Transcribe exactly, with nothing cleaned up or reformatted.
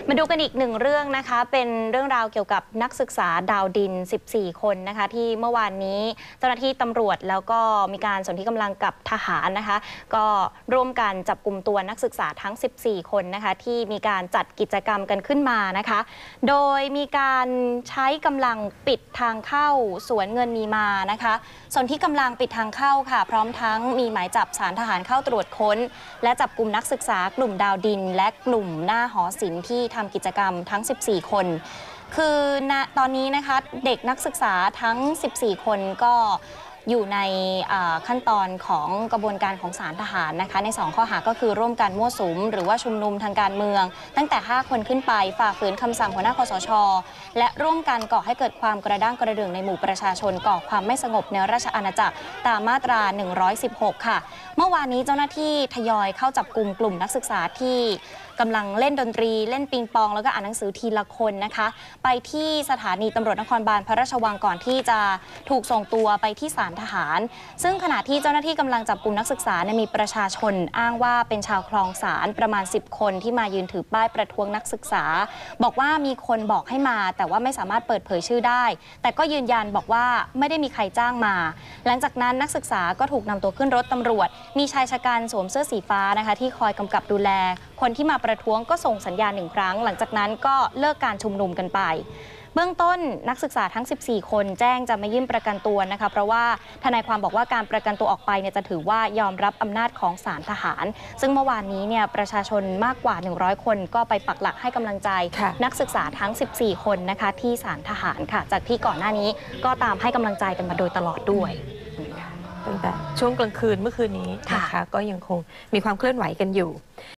มาดูกันอีกหนึ่งเรื่องนะคะเป็นเรื่องราวเกี่ยวกับนักศึกษาดาวดินสิบสี่คนนะคะที่เมื่อวานนี้เจ้าหน้าที่ตำรวจแล้วก็มีการสนธิกำลังกับทหารนะคะก็ร่วมกันจับกลุ่มตัวนักศึกษาทั้งสิบสี่คนนะคะที่มีการจัดกิจกรรมกันขึ้นมานะคะโดยมีการใช้กำลังปิดทางเข้าสวนเงินมีมานะคะสนธิกำลังปิดทางเข้าค่ะพร้อมทั้งมีหมายจับศาลทหารเข้าตรวจค้นและจับกลุ่มนักศึกษากลุ่มดาวดินและกลุ่มหน้าหอศิลป์ที่ทำกิจกรรมทั้งสิบสี่คนคือณตอนนี้นะคะเด็กนักศึกษาทั้งสิบสี่คนก็อยู่ในขั้นตอนของกระบวนการของศาลทหารนะคะในสองข้อหาก็คือร่วมกันมั่วสุมหรือว่าชุมนุมทางการเมืองตั้งแต่ห้าคนขึ้นไปฝ่าฝืนคำสั่งหัวหน้าคสช.และร่วมกันก่อให้เกิดความกระด้างกระเดื่องในหมู่ประชาชนก่อความไม่สงบในราชอาณาจักรตามมาตราหนึ่งร้อยสิบหกค่ะเมื่อวานนี้เจ้าหน้าที่ทยอยเข้าจับกลุ่มกลุ่มนักศึกษาที่กำลังเล่นดนตรีเล่นปิงปองแล้วก็อ่านหนังสือทีละคนนะคะไปที่สถานีตำรวจนครบาลพระราชวังก่อนที่จะถูกส่งตัวไปที่ศาลทหารซึ่งขณะที่เจ้าหน้าที่กำลังจับกลุ่มนักศึกษาเนี่ยมีประชาชนอ้างว่าเป็นชาวคลองสารประมาณสิบคนที่มายืนถือป้ายประท้วงนักศึกษาบอกว่ามีคนบอกให้มาแต่ว่าไม่สามารถเปิดเผยชื่อได้แต่ก็ยืนยันบอกว่าไม่ได้มีใครจ้างมาหลังจากนั้นนักศึกษาก็ถูกนำตัวขึ้นรถตำรวจมีชายชะกันสวมเสื้อสีฟ้านะคะที่คอยกำกับดูแลคนที่มาประท้วงก็ส่งสัญญาณหนึ่งครั้งหลังจากนั้นก็เลิกการชุมนุมกันไปเบื้องต้นนักศึกษาทั้งสิบสี่คนแจ้งจะไม่ยื่นประกันตัวนะคะเพราะว่าทนายความบอกว่าการประกันตัวออกไปเนี่ยจะถือว่ายอมรับอำนาจของศาลทหารซึ่งเมื่อวานนี้เนี่ยประชาชนมากกว่าหนึ่งร้อยคนก็ไปปักหลักให้กำลังใจนักศึกษาทั้งสิบสี่คนนะคะที่ศาลทหารค่ะจากที่ก่อนหน้านี้ก็ตามให้กำลังใจกันมาโดยตลอดด้วยตั้งแต่ช่วงกลางคืนเมื่อคืนนี้นะคะก็ยังคงมีความเคลื่อนไหวกันอยู่